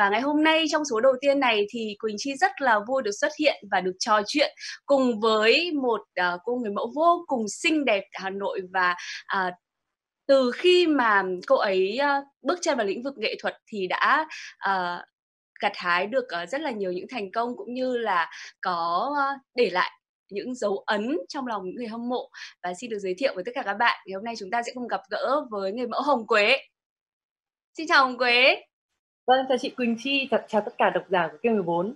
Và ngày hôm nay trong số đầu tiên này thì Quỳnh Chi rất là vui được xuất hiện và được trò chuyện cùng với một cô người mẫu vô cùng xinh đẹp tại Hà Nội. Và từ khi mà cô ấy bước chân vào lĩnh vực nghệ thuật thì đã gặt hái được rất là nhiều những thành công, cũng như là có để lại những dấu ấn trong lòng những người hâm mộ. Và xin được giới thiệu với tất cả các bạn, ngày hôm nay chúng ta sẽ cùng gặp gỡ với người mẫu Hồng Quế. Xin chào Hồng Quế. Vâng, chào chị Quỳnh Chi, chào tất cả độc giả của Kênh 14.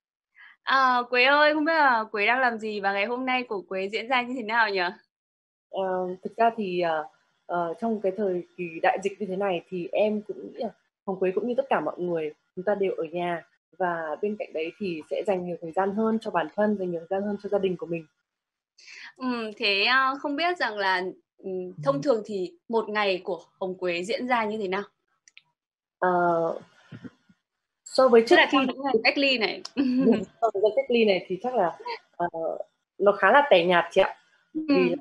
Quế ơi, không biết là Quế đang làm gì và ngày hôm nay của Quế diễn ra như thế nào nhỉ? Thực ra thì trong cái thời kỳ đại dịch như thế này thì em cũng nghĩ là Hồng Quế cũng như tất cả mọi người, chúng ta đều ở nhà và bên cạnh đấy thì sẽ dành nhiều thời gian hơn cho bản thân, dành nhiều thời gian hơn cho gia đình của mình. Thế không biết rằng là thông thường thì một ngày của Hồng Quế diễn ra như thế nào? Ờ, so với Tức trước là trong khi những ngày cách ly này. sau thời gian cách ly này thì chắc là ờ, nó khá là tẻ nhạt chị ạ. Vì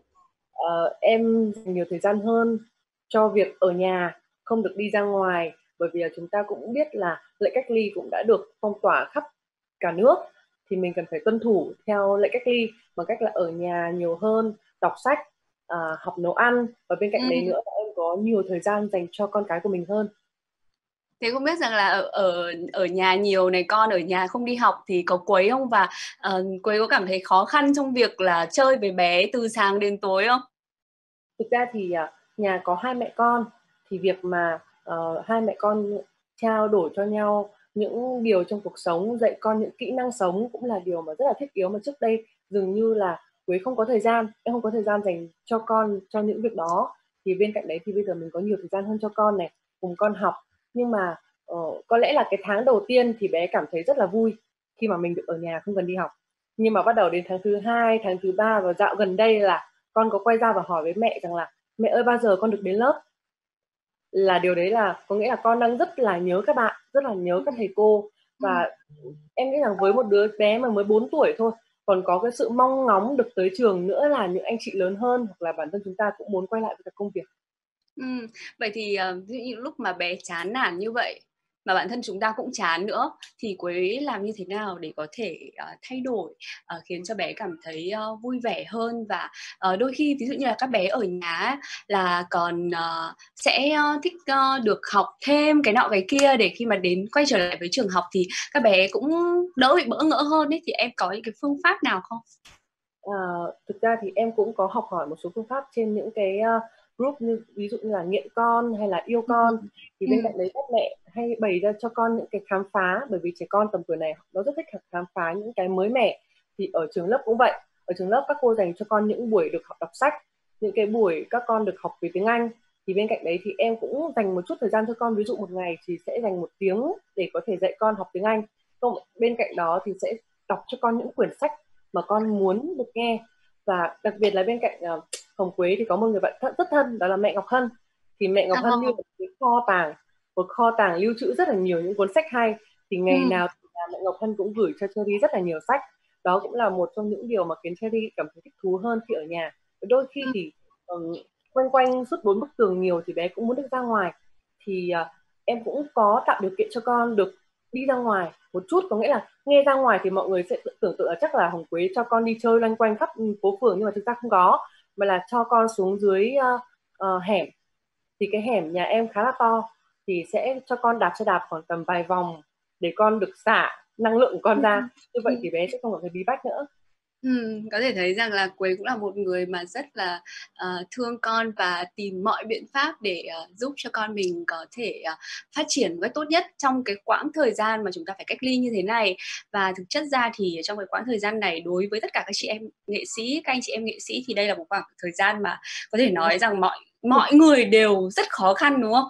em dành nhiều thời gian hơn cho việc ở nhà, không được đi ra ngoài, bởi vì là chúng ta cũng biết là lệnh cách ly cũng đã được phong tỏa khắp cả nước, thì mình cần phải tuân thủ theo lệnh cách ly bằng cách là ở nhà nhiều hơn, đọc sách, học nấu ăn, và bên cạnh đấy nữa là em có nhiều thời gian dành cho con cái của mình hơn. Thế không biết rằng là ở nhà nhiều này, con ở nhà không đi học thì có quấy không? Và Quấy có cảm thấy khó khăn trong việc là chơi với bé từ sáng đến tối không? Thực ra thì nhà có hai mẹ con, thì việc mà hai mẹ con trao đổi cho nhau những điều trong cuộc sống, dạy con những kỹ năng sống cũng là điều mà rất là thiết yếu, mà trước đây dường như là Quế không có thời gian, em không có thời gian dành cho con cho những việc đó. Thì bên cạnh đấy thì bây giờ mình có nhiều thời gian hơn cho con này, cùng con học. Nhưng mà có lẽ là cái tháng đầu tiên thì bé cảm thấy rất là vui khi mà mình được ở nhà không cần đi học, nhưng mà bắt đầu đến tháng thứ hai, tháng thứ ba và dạo gần đây là con có quay ra và hỏi với mẹ rằng là mẹ ơi bao giờ con được đến lớp, là điều đấy là có nghĩa là con đang rất là nhớ các bạn, rất là nhớ các thầy cô. Và em nghĩ rằng với một đứa bé mà mới 4 tuổi thôi còn có cái sự mong ngóng được tới trường nữa, là những anh chị lớn hơn hoặc là bản thân chúng ta cũng muốn quay lại với các công việc. Vậy thì ví dụ như lúc mà bé chán nản như vậy mà bản thân chúng ta cũng chán nữa thì Quế làm như thế nào để có thể thay đổi, khiến cho bé cảm thấy vui vẻ hơn? Và đôi khi ví dụ như là các bé ở nhà ấy, là còn sẽ thích được học thêm cái nọ cái kia, để khi mà đến quay trở lại với trường học thì các bé cũng đỡ bị bỡ ngỡ hơn ấy. Thì em có những cái phương pháp nào không? Thực ra thì em cũng có học hỏi một số phương pháp trên những cái group, như ví dụ như là nghiện con hay là yêu con. Thì bên cạnh đấy các mẹ hay bày ra cho con những cái khám phá, bởi vì trẻ con tầm tuổi này nó rất thích khám phá những cái mới mẻ. Thì ở trường lớp cũng vậy, ở trường lớp các cô dành cho con những buổi được đọc sách, những cái buổi các con được học về tiếng Anh. Thì bên cạnh đấy thì em cũng dành một chút thời gian cho con, ví dụ một ngày thì sẽ dành 1 tiếng để có thể dạy con học tiếng Anh. Bên cạnh đó thì sẽ đọc cho con những quyển sách mà con muốn được nghe. Và đặc biệt là bên cạnh Hồng Quế thì có một người bạn rất thân, đó là mẹ Ngọc Hân. Thì mẹ Ngọc Hân như một cái kho tàng, một kho tàng lưu trữ rất là nhiều những cuốn sách hay. Thì ngày nào thì mẹ Ngọc Hân cũng gửi cho Cherry rất là nhiều sách. Đó cũng là một trong những điều mà khiến Cherry cảm thấy thích thú hơn khi ở nhà. Đôi khi thì quanh quanh suốt 4 bức tường nhiều thì bé cũng muốn được ra ngoài. Thì em cũng có tạo điều kiện cho con được đi ra ngoài một chút, có nghĩa là nghe ra ngoài thì mọi người sẽ tưởng tượng là chắc là Hồng Quế cho con đi chơi loanh quanh khắp phố phường, nhưng mà thực ra không có, mà là cho con xuống dưới hẻm. Thì cái hẻm nhà em khá là to, thì sẽ cho con đạp xe đạp khoảng tầm vài vòng để con được xả năng lượng của con ra, như vậy thì bé sẽ không còn thấy bí bách nữa. Có thể thấy rằng là Quế cũng là một người mà rất là thương con và tìm mọi biện pháp để giúp cho con mình có thể phát triển một cách tốt nhất trong cái quãng thời gian mà chúng ta phải cách ly như thế này. Và thực chất ra thì trong cái quãng thời gian này, đối với tất cả các chị em nghệ sĩ, các anh chị em nghệ sĩ, thì đây là một khoảng thời gian mà có thể nói rằng mọi người đều rất khó khăn, đúng không?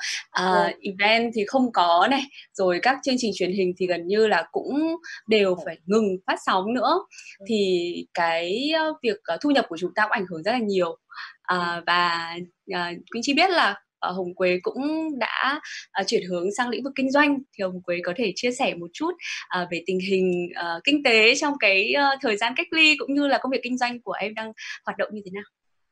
Event thì không có này, rồi các chương trình truyền hình thì gần như là cũng đều phải ngừng phát sóng nữa. Thì cái việc thu nhập của chúng ta cũng ảnh hưởng rất là nhiều. Và Quỳnh Chi biết là Hồng Quế cũng đã chuyển hướng sang lĩnh vực kinh doanh. Thì Hồng Quế có thể chia sẻ một chút về tình hình kinh tế trong cái thời gian cách ly, cũng như là công việc kinh doanh của em đang hoạt động như thế nào?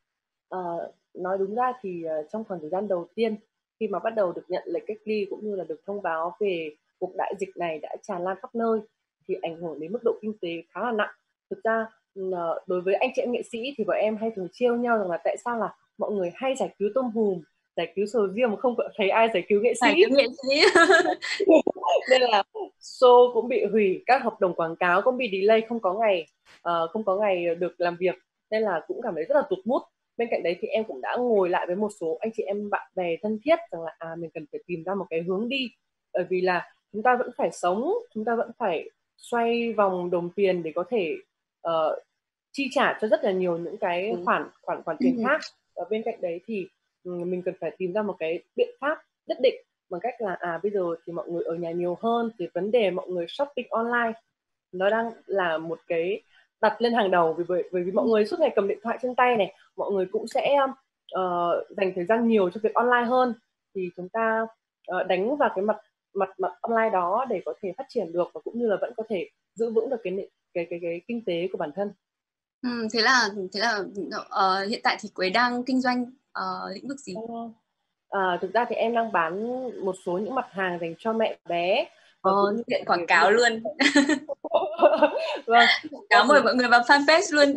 Nói đúng ra thì trong khoảng thời gian đầu tiên khi mà bắt đầu được nhận lệnh cách ly cũng như là được thông báo về cuộc đại dịch này đã tràn lan khắp nơi thì ảnh hưởng đến mức độ kinh tế khá là nặng. Thực ra đối với anh chị em nghệ sĩ thì bọn em hay thường trêu nhau rằng là tại sao là mọi người hay giải cứu tôm hùm, giải cứu sầu riêng mà không thấy ai giải cứu nghệ sĩ. Phải cái nghệ sĩ. Nên là show cũng bị hủy, các hợp đồng quảng cáo cũng bị delay, không có ngày được làm việc, nên là cũng cảm thấy rất là tụt mood. Bên cạnh đấy thì em cũng đã ngồi lại với một số anh chị em bạn bè thân thiết rằng là mình cần phải tìm ra một cái hướng đi, bởi vì là chúng ta vẫn phải sống, chúng ta vẫn phải xoay vòng đồng tiền để có thể chi trả cho rất là nhiều những cái khoản tiền khác. Và bên cạnh đấy thì mình cần phải tìm ra một cái biện pháp nhất định, bằng cách là bây giờ thì mọi người ở nhà nhiều hơn thì vấn đề mọi người shopping online nó đang là một cái đặt lên hàng đầu, bởi vì mọi người suốt ngày cầm điện thoại trên tay này, mọi người cũng sẽ dành thời gian nhiều cho việc online hơn, thì chúng ta đánh vào cái mặt online đó để có thể phát triển được và cũng như là vẫn có thể giữ vững được cái kinh tế của bản thân. Thế là hiện tại thì Quế đang kinh doanh lĩnh vực gì? Thực ra thì em đang bán một số những mặt hàng dành cho mẹ bé và cũng như Tiện quảng cáo luôn. Vâng, Cáo mời mọi người vào fanpage luôn.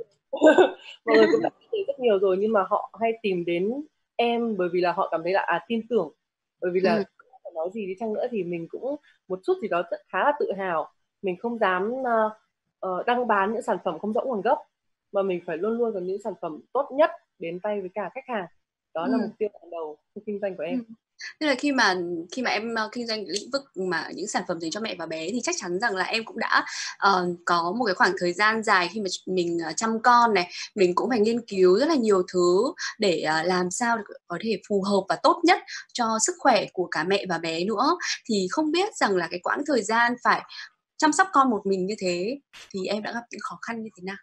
mọi người cũng đã thấy rất nhiều rồi, nhưng mà họ hay tìm đến em bởi vì là họ cảm thấy là tin tưởng, bởi vì là nói gì đi chăng nữa thì mình cũng một chút gì đó rất khá là tự hào, mình không dám đăng bán những sản phẩm không rõ nguồn gốc, mà mình phải luôn luôn có những sản phẩm tốt nhất đến tay với cả khách hàng. Đó là mục tiêu hàng đầu trong kinh doanh của em. Tức là khi mà em kinh doanh lĩnh vực mà những sản phẩm dành cho mẹ và bé thì chắc chắn rằng là em cũng đã có một cái khoảng thời gian dài khi mà mình chăm con này, mình cũng phải nghiên cứu rất là nhiều thứ để làm sao để có thể phù hợp và tốt nhất cho sức khỏe của cả mẹ và bé nữa. Thì không biết rằng là cái quãng thời gian phải chăm sóc con một mình như thế thì em đã gặp những khó khăn như thế nào?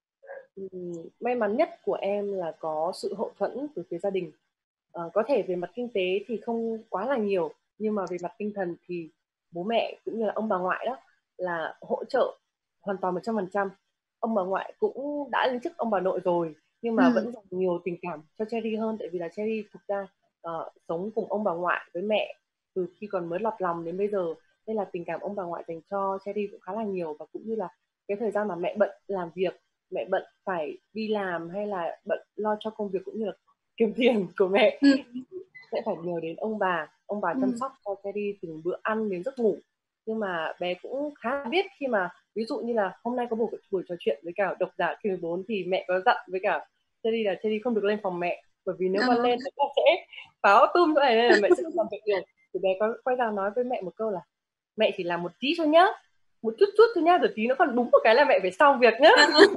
May mắn nhất của em là có sự hậu thuẫn từ phía gia đình. Có thể về mặt kinh tế thì không quá là nhiều, nhưng mà về mặt tinh thần thì bố mẹ cũng như là ông bà ngoại đó là hỗ trợ hoàn toàn 100%. Ông bà ngoại cũng đã lên chức ông bà nội rồi, nhưng mà vẫn dành nhiều tình cảm cho Cherry hơn, tại vì là Cherry thực ra sống cùng ông bà ngoại với mẹ từ khi còn mới lọt lòng đến bây giờ, nên là tình cảm ông bà ngoại dành cho Cherry cũng khá là nhiều. Và cũng như là cái thời gian mà mẹ bận làm việc, mẹ bận phải đi làm hay là bận lo cho công việc cũng như là kiếm tiền của mẹ, sẽ phải nhờ đến ông bà chăm sóc cho Teddy từ bữa ăn đến giấc ngủ. Nhưng mà bé cũng khá biết khi mà ví dụ như là hôm nay có buổi trò chuyện với cả độc giả kỳ 14 thì mẹ có dặn với cả Teddy là Teddy không được lên phòng mẹ, bởi vì nếu mà lên thì con sẽ báo tung cái này nên là mẹ sẽ không làm việc được. Thì bé có quay ra nói với mẹ một câu là mẹ chỉ làm một tí thôi nhá, một chút chút thôi nhá, rồi tí nó còn đúng một cái là mẹ phải xong việc nhá.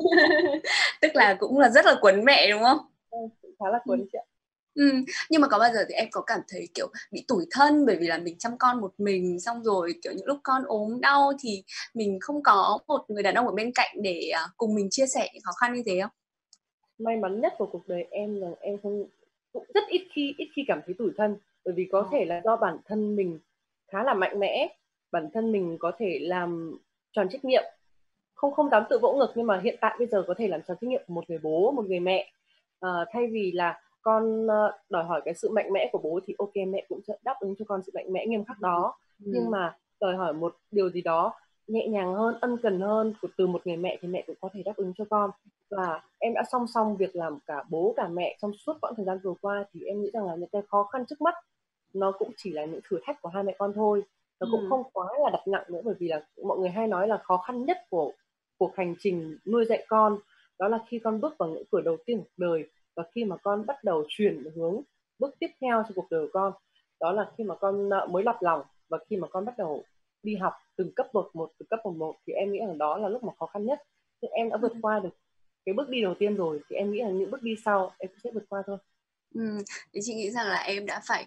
Tức là cũng là rất là quấn mẹ đúng không? Khá là quấn chị ạ. Nhưng mà có bao giờ thì em có cảm thấy kiểu bị tủi thân bởi vì là mình chăm con một mình, xong rồi kiểu những lúc con ốm đau thì mình không có một người đàn ông ở bên cạnh để cùng mình chia sẻ những khó khăn như thế không? May mắn nhất của cuộc đời em là em không, cũng rất ít khi cảm thấy tủi thân, bởi vì có thể là do bản thân mình khá là mạnh mẽ, bản thân mình có thể làm tròn trách nhiệm, không dám tự vỗ ngực, nhưng mà hiện tại bây giờ có thể làm tròn trách nhiệm của một người bố, một người mẹ. Thay vì là con đòi hỏi cái sự mạnh mẽ của bố thì ok, mẹ cũng sẽ đáp ứng cho con sự mạnh mẽ nghiêm khắc đó, nhưng mà đòi hỏi một điều gì đó nhẹ nhàng hơn, ân cần hơn từ một người mẹ thì mẹ cũng có thể đáp ứng cho con. Và em đã song song việc làm cả bố cả mẹ trong suốt quãng thời gian vừa qua, thì em nghĩ rằng là những cái khó khăn trước mắt nó cũng chỉ là những thử thách của hai mẹ con thôi, nó cũng không quá là đặt nặng nữa. Bởi vì là mọi người hay nói là khó khăn nhất của cuộc hành trình nuôi dạy con đó là khi con bước vào những cửa đầu tiên của cuộc đời, và khi mà con bắt đầu chuyển hướng bước tiếp theo cho cuộc đời của con, đó là khi mà con mới lọt lòng và khi mà con bắt đầu đi học từng cấp một, thì em nghĩ rằng đó là lúc mà khó khăn nhất. Nhưng em đã vượt qua được cái bước đi đầu tiên rồi thì em nghĩ là những bước đi sau em sẽ vượt qua thôi. Thì chị nghĩ rằng là em đã phải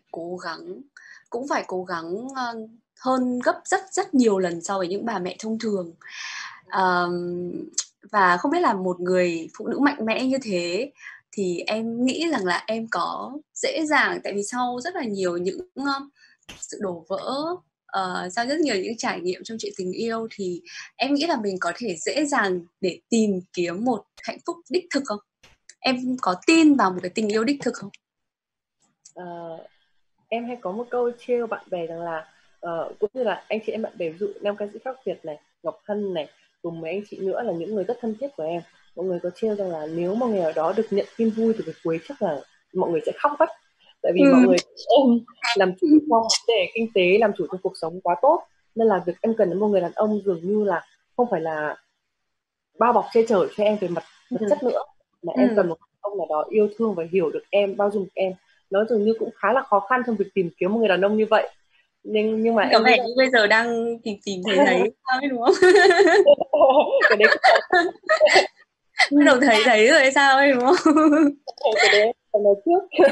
cố gắng hơn gấp rất nhiều lần so với những bà mẹ thông thường. Và không biết là một người phụ nữ mạnh mẽ như thế thì em nghĩ rằng là em có dễ dàng, tại vì sau rất là nhiều những sự đổ vỡ, sau rất nhiều những trải nghiệm trong chuyện tình yêu, thì em nghĩ là mình có thể dễ dàng để tìm kiếm một hạnh phúc đích thực không? Em có tin vào một cái tình yêu đích thực không? Em hay có một câu trêu bạn bè rằng là cũng như là anh chị em bạn bè, ví dụ nam ca sĩ khác Việt này, Ngọc Hân này, cùng mấy anh chị nữa là những người rất thân thiết của em. Mọi người có trêu rằng là nếu mà ngày ở đó được nhận tin vui từ cái cuối chắc là mọi người sẽ khóc mất, tại vì mọi Ừ. người em làm chủ trong vấn đề kinh tế, làm chủ trong cuộc sống quá tốt, nên là việc em cần đến một người đàn ông dường như là không phải là bao bọc che chở cho em về mặt vật Ừ. chất nữa, mà em Ừ. cần một ông nào đó yêu thương và hiểu được em, bao dung em. Nó dường như cũng khá là khó khăn trong việc tìm kiếm một người đàn ông như vậy, nhưng mà Có em nghĩ vẻ rằng như bây giờ đang tìm thấy sao ấy đúng không? cái đấy Bắt đầu thấy rồi hay sao ấy đúng không? cái đấy em nói trước.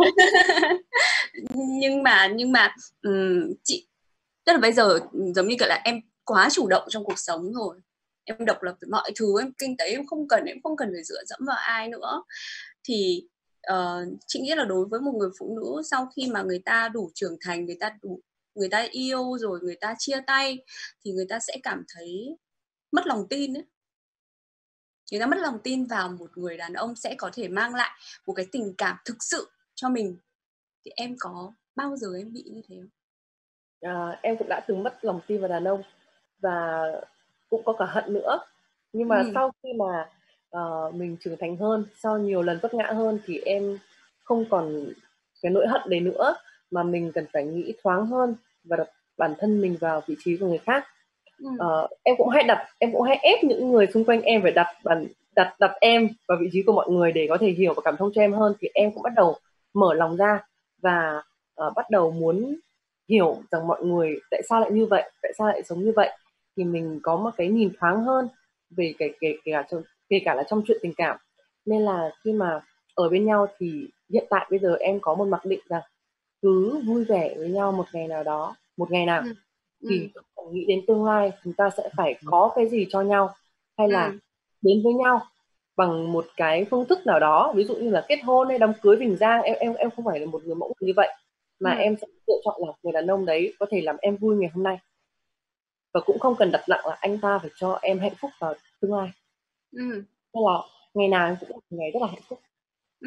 Nhưng mà chị, tức là bây giờ giống như kiểu là em quá chủ động trong cuộc sống rồi, em độc lập với mọi thứ, em kinh tế em không cần phải dựa dẫm vào ai nữa, thì chị nghĩ là đối với một người phụ nữ sau khi mà người ta đủ trưởng thành, người ta yêu rồi, người ta chia tay, thì người ta sẽ cảm thấy mất lòng tin ấy. Người ta mất lòng tin vào một người đàn ông sẽ có thể mang lại một cái tình cảm thực sự cho mình. Thì em có bao giờ em bị như thế không? Em cũng đã từng mất lòng tin vào đàn ông và cũng có cả hận nữa, nhưng mà Ừ. sau khi mà mình trưởng thành hơn, sau nhiều lần vấp ngã hơn, thì em không còn cái nỗi hận đấy nữa, mà mình cần phải nghĩ thoáng hơn và đặt bản thân mình vào vị trí của người khác. Ừ. Em cũng hay ép những người xung quanh em phải đặt em vào vị trí của mọi người để có thể hiểu và cảm thông cho em hơn, thì em cũng bắt đầu mở lòng ra và bắt đầu muốn hiểu rằng mọi người tại sao lại như vậy, tại sao lại sống như vậy, thì mình có một cái nhìn thoáng hơn về kể cả là trong chuyện tình cảm. Nên là khi mà ở bên nhau thì hiện tại bây giờ em có một mặc định rằng cứ vui vẻ với nhau một ngày nào đó, một ngày nào, Ừ. Ừ. thì không cần nghĩ đến tương lai chúng ta sẽ phải có cái gì cho nhau, hay là Ừ. đến với nhau bằng một cái phương thức nào đó, ví dụ như là kết hôn hay đám cưới rình rang. Em không phải là một người mẫu như vậy, mà Ừ. em sẽ lựa chọn là người đàn ông đấy có thể làm em vui ngày hôm nay, và cũng không cần đặt nặng là anh ta phải cho em hạnh phúc vào tương lai. Ừ. Nên là ngày nào em cũng là một ngày rất là hạnh phúc. Ừ.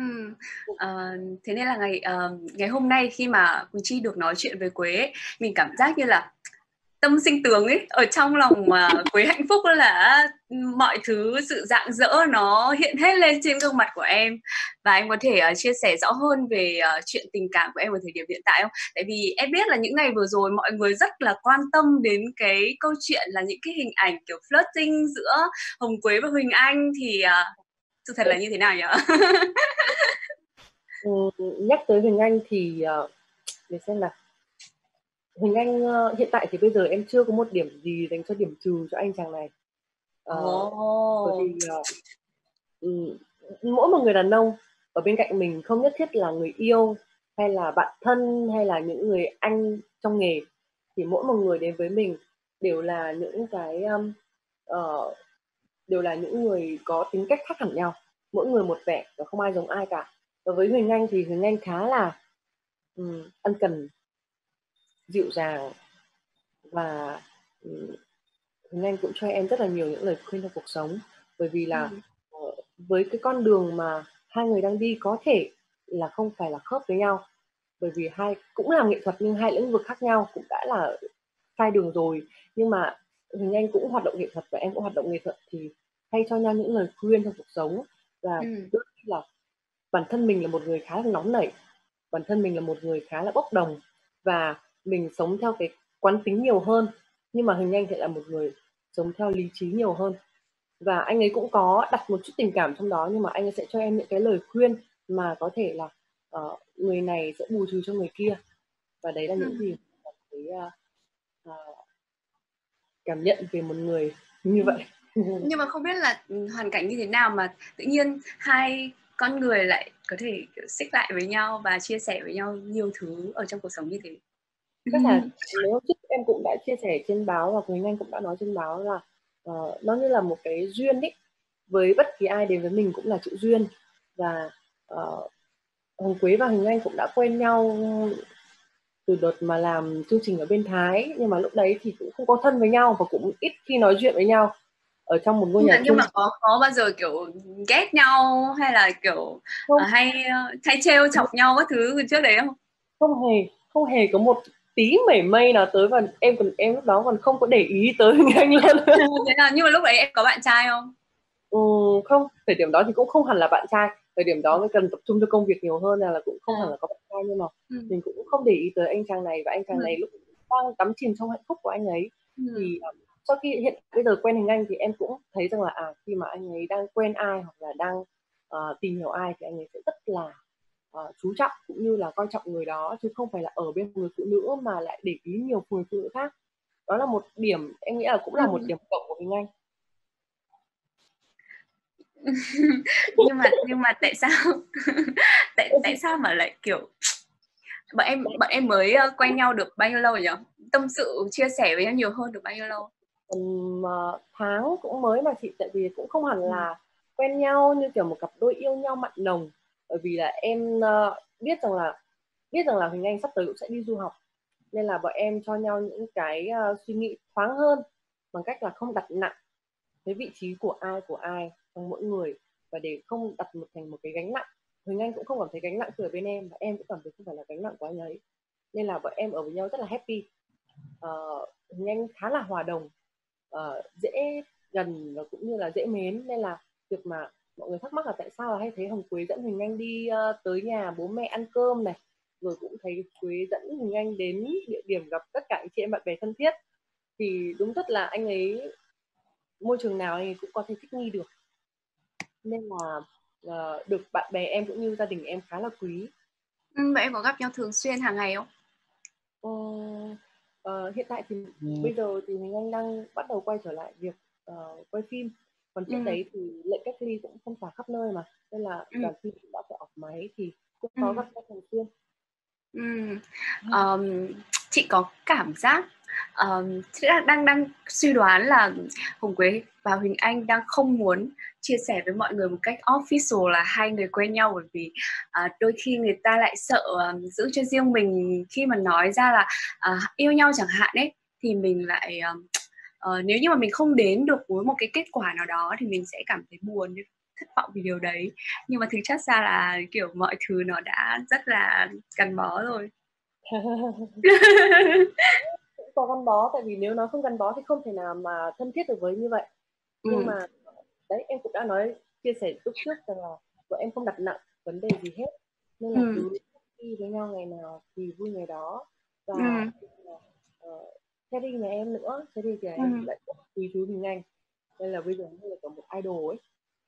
Thế nên là ngày hôm nay khi mà Quỳnh Chi được nói chuyện với Quế ấy, mình cảm giác như là tâm sinh tướng ấy, ở trong lòng mà Quế hạnh phúc là mọi thứ sự rạng rỡ nó hiện hết lên trên gương mặt của em. Và em có thể chia sẻ rõ hơn về chuyện tình cảm của em ở thời điểm hiện tại không? Tại vì em biết là những ngày vừa rồi mọi người rất là quan tâm đến cái câu chuyện là những cái hình ảnh kiểu flirting giữa Hồng Quế và Huỳnh Anh, thì sự thật là như thế nào nhỉ? Ừ, nhắc tới Huỳnh Anh thì để xem là Huỳnh Anh hiện tại thì bây giờ em chưa có một điểm gì dành cho điểm trừ cho anh chàng này. Bởi Ồ. vì ừ, mỗi một người đàn ông ở bên cạnh mình không nhất thiết là người yêu hay là bạn thân hay là những người anh trong nghề, thì mỗi một người đến với mình đều là những ờ, đều là những người có tính cách khác hẳn nhau, mỗi người một vẻ và không ai giống ai cả. Và với Huỳnh Anh thì Huỳnh Anh khá là ân cần, dịu dàng, và Huỳnh Anh cũng cho em rất là nhiều những lời khuyên trong cuộc sống. Bởi vì là Ừ. ờ, với cái con đường mà hai người đang đi có thể là không phải là khớp với nhau, bởi vì hai cũng làm nghệ thuật nhưng hai lĩnh vực khác nhau, cũng đã là sai đường rồi. Nhưng mà Huỳnh Anh cũng hoạt động nghệ thuật và em cũng hoạt động nghệ thuật, thì hay cho nhau những lời khuyên trong cuộc sống. Và Ừ. đôi khi là bản thân mình là một người khá là nóng nảy, bản thân mình là một người khá là bốc đồng, và mình sống theo cái quán tính nhiều hơn, nhưng mà Huỳnh Anh thì là một người sống theo lý trí nhiều hơn. Và anh ấy cũng có đặt một chút tình cảm trong đó, nhưng mà anh ấy sẽ cho em những cái lời khuyên mà có thể là người này sẽ bù trừ cho người kia. Và đấy là Ừ. những gì cảm thấy cảm nhận về một người như vậy. Nhưng mà không biết là hoàn cảnh như thế nào mà tự nhiên hai con người lại có thể kiểu xích lại với nhau và chia sẻ với nhau nhiều thứ ở trong cuộc sống như thế. Chắc là nếu trước em cũng đã chia sẻ trên báo, và Quỳnh Anh cũng đã nói trên báo là nó như là một cái duyên ấy, với bất kỳ ai đến với mình cũng là chữ duyên. Và Hồng Quế và Huỳnh Anh cũng đã quen nhau từ đợt mà làm chương trình ở bên Thái, nhưng mà lúc đấy thì cũng không có thân với nhau và cũng ít khi nói chuyện với nhau ở trong một ngôi nhưng nhà mà nhưng chung. mà có bao giờ kiểu ghét nhau hay là kiểu Không, hay trêu chọc nhau các thứ từ trước đấy không? không hề có một tí mảy may nào tới, và em lúc đó còn không có để ý tới Huỳnh Anh luôn. Thế nào, nhưng mà lúc đấy em có bạn trai không? Không, thời điểm đó thì cũng không hẳn là bạn trai, thời điểm đó mới cần tập trung cho công việc nhiều hơn, là cũng không hẳn là có bạn trai, nhưng mà mình cũng không để ý tới anh chàng này, và anh chàng này lúc đang đắm chìm trong hạnh phúc của anh ấy. Thì sau khi hiện bây giờ quen Huỳnh Anh thì em cũng thấy rằng là khi mà anh ấy đang quen ai hoặc là đang tìm hiểu ai thì anh ấy sẽ rất là chú trọng cũng như là coi trọng người đó, chứ không phải là ở bên người phụ nữ mà lại để ý nhiều người phụ nữ khác. Đó là một điểm em nghĩ là cũng là một điểm cộng của Huỳnh Anh. nhưng mà tại sao tại sao mà lại kiểu bọn em mới quen nhau được bao nhiêu lâu nhỉ? Tâm sự chia sẻ với nhau nhiều hơn được bao nhiêu lâu? Tháng cũng mới mà chị, tại vì cũng không hẳn là quen nhau như kiểu một cặp đôi yêu nhau mặn nồng, bởi vì là em biết rằng là Huỳnh Anh sắp tới cũng sẽ đi du học, nên là bọn em cho nhau những cái suy nghĩ thoáng hơn bằng cách là không đặt nặng cái vị trí của ai trong mỗi người, và để không đặt thành một cái gánh nặng. Huỳnh Anh cũng không cảm thấy gánh nặng từ bên em, và em cũng cảm thấy không phải là gánh nặng của anh ấy, nên là bọn em ở với nhau rất là happy. Huỳnh Anh khá là hòa đồng, dễ gần và cũng như là dễ mến, nên là việc mà mọi người thắc mắc là tại sao là hay thấy Hồng Quế dẫn Huỳnh Anh đi tới nhà bố mẹ ăn cơm này, rồi cũng thấy Quế dẫn Huỳnh Anh đến địa điểm gặp tất cả anh chị em bạn bè thân thiết, thì đúng thật là anh ấy môi trường nào anh ấy cũng có thể thích nghi được, nên là được bạn bè em cũng như gia đình em khá là quý. Vậy em có gặp nhau thường xuyên hàng ngày không? Hiện tại thì bây giờ thì Huỳnh Anh đang bắt đầu quay trở lại việc quay phim, còn trước đấy thì lệnh cách ly cũng không phải khắp nơi mà, nên là đoàn phim cũng đã phải off máy, thì cũng có gặp nhau thường xuyên. Chị có cảm giác chị đang suy đoán là Hồng Quế và Huỳnh Anh đang không muốn chia sẻ với mọi người một cách official là hai người quen nhau, bởi vì đôi khi người ta lại sợ giữ cho riêng mình, khi mà nói ra là yêu nhau chẳng hạn ấy, thì mình lại nếu như mà mình không đến được với một cái kết quả nào đó thì mình sẽ cảm thấy buồn, thất vọng vì điều đấy. Nhưng mà thực chất ra là kiểu mọi thứ nó đã rất là gắn bó rồi. Cũng có gắn bó, tại vì nếu nó không gắn bó thì không thể nào mà thân thiết được với như vậy. Nhưng mà đấy, em cũng đã nói chia sẻ lúc trước rằng là vợ em không đặt nặng vấn đề gì hết, nên là cứ đi với nhau ngày nào thì vui ngày đó. Và Teddy nhà em nữa, Teddy thì em lại rất quý chú Huỳnh Anh, nên là bây giờ như là có một idol ấy.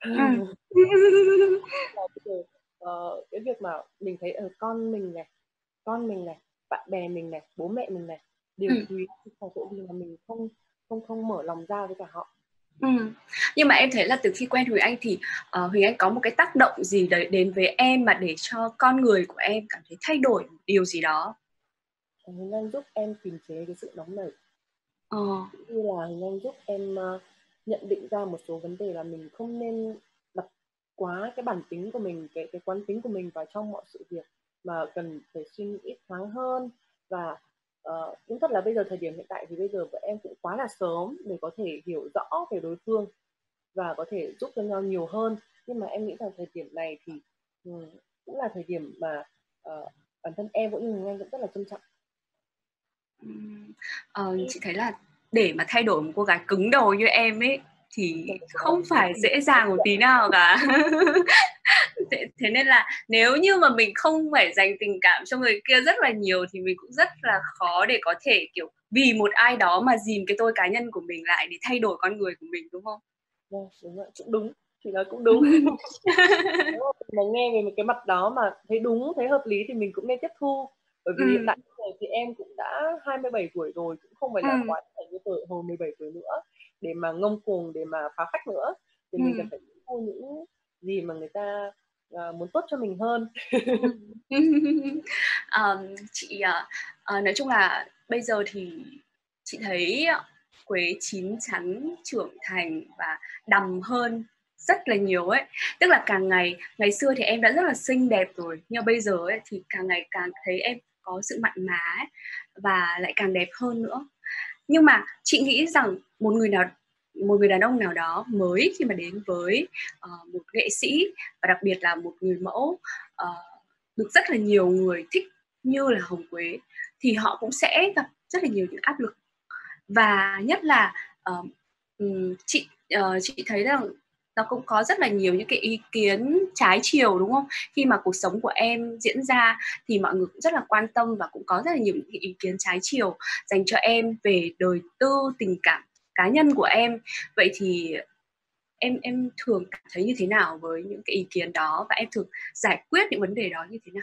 Bây giờ cái việc mà mình thấy ở con mình này, bạn bè mình này, bố mẹ mình này đều quý, không có gì mà mình không mở lòng ra với cả họ. Nhưng mà em thấy là từ khi quen Huỳnh Anh thì Huỳnh Anh có một cái tác động gì đấy đến với em mà để cho con người của em cảm thấy thay đổi một điều gì đó? Huỳnh Anh giúp em kiềm chế cái sự nóng nảy, cũng như là Huỳnh Anh giúp em nhận định ra một số vấn đề, là mình không nên đặt quá cái bản tính của mình, cái quán tính của mình vào trong mọi sự việc, mà cần phải suy nghĩ thoáng hơn. Và đúng thật là bây giờ thời điểm hiện tại thì bây giờ vợ em cũng quá là sớm để có thể hiểu rõ về đối phương và có thể giúp cho nhau nhiều hơn, nhưng mà em nghĩ rằng thời điểm này thì cũng là thời điểm mà bản thân em cũng như Huỳnh Anh cũng rất là trân trọng. Chị thấy là để mà thay đổi một cô gái cứng đầu như em ấy thì không phải dễ dàng một tí nào cả. Thế nên là nếu như mà mình không phải dành tình cảm cho người kia rất là nhiều thì mình cũng rất là khó để có thể kiểu vì một ai đó mà dìm cái tôi cá nhân của mình lại để thay đổi con người của mình, đúng không? Đúng rồi, cũng đúng, chị nói cũng đúng. Nếu mà mình mà nghe về một cái mặt đó mà thấy đúng, thấy hợp lý thì mình cũng nên tiếp thu, bởi vì hiện tại thì em cũng đã 27 tuổi rồi, cũng không phải là quá trẻ như tuổi hồi 17 tuổi nữa để mà ngông cuồng, để mà phá phách nữa, thì mình cần phải tiếp thu những gì mà người ta muốn tốt cho mình hơn. Chị nói chung là bây giờ thì chị thấy Quế chín chắn, trưởng thành và đầm hơn rất là nhiều ấy. Tức là càng ngày xưa thì em đã rất là xinh đẹp rồi, nhưng bây giờ ấy thì càng ngày càng thấy em có sự mặn mà ấy, và lại càng đẹp hơn nữa. Nhưng mà chị nghĩ rằng một người đàn ông nào đó mới khi mà đến với một nghệ sĩ, và đặc biệt là một người mẫu được rất là nhiều người thích như là Hồng Quế thì họ cũng sẽ gặp rất là nhiều những áp lực. Và nhất là chị thấy rằng nó cũng có rất là nhiều những cái ý kiến trái chiều, đúng không? Khi mà cuộc sống của em diễn ra thì mọi người cũng rất là quan tâm và cũng có rất là nhiều những cái ý kiến trái chiều dành cho em về đời tư, tình cảm cá nhân của em. Vậy thì em thường cảm thấy như thế nào với những cái ý kiến đó, và em thường giải quyết những vấn đề đó như thế nào?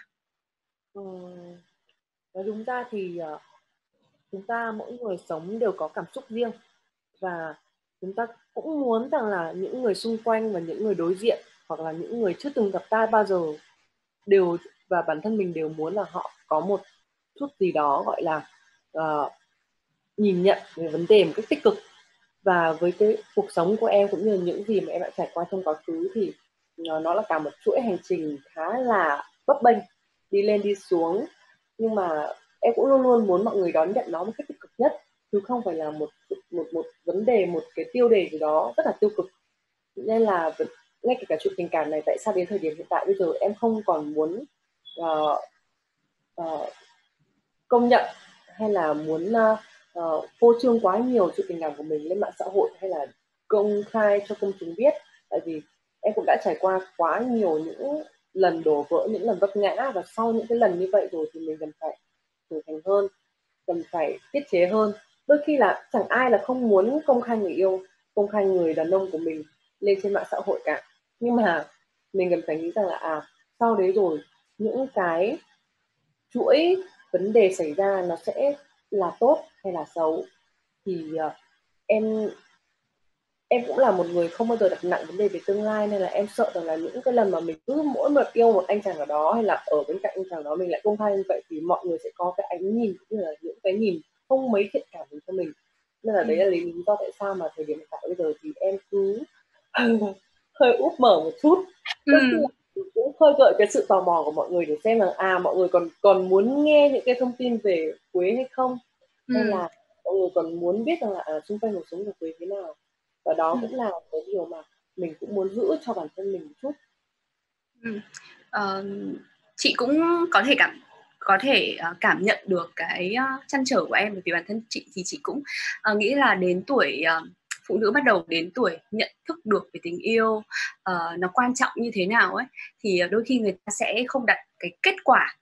Nói đúng ra thì chúng ta mỗi người sống đều có cảm xúc riêng, và chúng ta cũng muốn rằng là những người xung quanh và những người đối diện hoặc là những người chưa từng gặp ta bao giờ đều, và bản thân mình đều muốn là họ có một chút gì đó gọi là nhìn nhận về vấn đề một cách tích cực. Và với cái cuộc sống của em cũng như là những gì mà em đã trải qua trong quá khứ thì nó là cả một chuỗi hành trình khá là bấp bênh, đi lên đi xuống, nhưng mà em cũng luôn luôn muốn mọi người đón nhận nó một cách tích cực nhất, chứ không phải là một vấn đề, một cái tiêu đề gì đó rất là tiêu cực. Nên là ngay cả chuyện tình cảm này, tại sao đến thời điểm hiện tại bây giờ em không còn muốn uh, uh, công nhận hay là muốn phô trương quá nhiều chuyện tình cảm của mình lên mạng xã hội hay là công khai cho công chúng biết. Tại vì em cũng đã trải qua quá nhiều những lần đổ vỡ, những lần vấp ngã, và sau những cái lần như vậy rồi thì mình cần phải trưởng thành hơn, cần phải tiết chế hơn. Đôi khi là chẳng ai là không muốn công khai người yêu, công khai người đàn ông của mình lên trên mạng xã hội cả, nhưng mà mình cần phải nghĩ rằng là sau đấy rồi những cái chuỗi vấn đề xảy ra nó sẽ là tốt hay là xấu. Thì em em cũng là một người không bao giờ đặt nặng vấn đề về tương lai, nên là em sợ rằng là những cái lần mà mình cứ mỗi một yêu một anh chàng ở đó hay là ở bên cạnh anh chàng đó mình lại công khai như vậy thì mọi người sẽ có cái ánh nhìn cũng như là những cái nhìn không mấy thiện cảm cho mình. Nên là đấy là lý do tại sao mà thời điểm hiện tại bây giờ thì em cứ hơi úp mở một chút. Đôi khi là cũng khơi gợi cái sự tò mò của mọi người để xem là mọi người còn muốn nghe những cái thông tin về Quế hay không, hay là mọi người còn muốn biết rằng là xung quanh cuộc sống của Quế thế nào. Và đó cũng là cái điều mà mình cũng muốn giữ cho bản thân mình một chút. Chị cũng có thể cảm nhận được cái trăn trở của em, bởi vì bản thân chị thì chị cũng nghĩ là đến tuổi phụ nữ bắt đầu đến tuổi nhận thức được về tình yêu nó quan trọng như thế nào ấy, thì đôi khi người ta sẽ không đặt cái kết quả